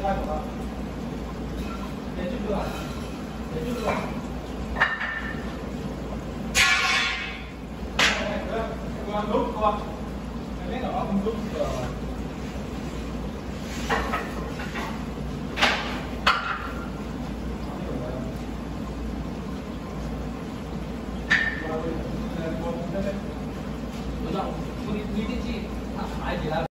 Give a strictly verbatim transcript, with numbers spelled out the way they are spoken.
tay của bạn. Để chút nữa. Để chút nữa. Con đúc con. Cái này nó không đúc được. Hãy subscribe cho kênh Ghiền Mì Gõ để không bỏ lỡ những video hấp dẫn.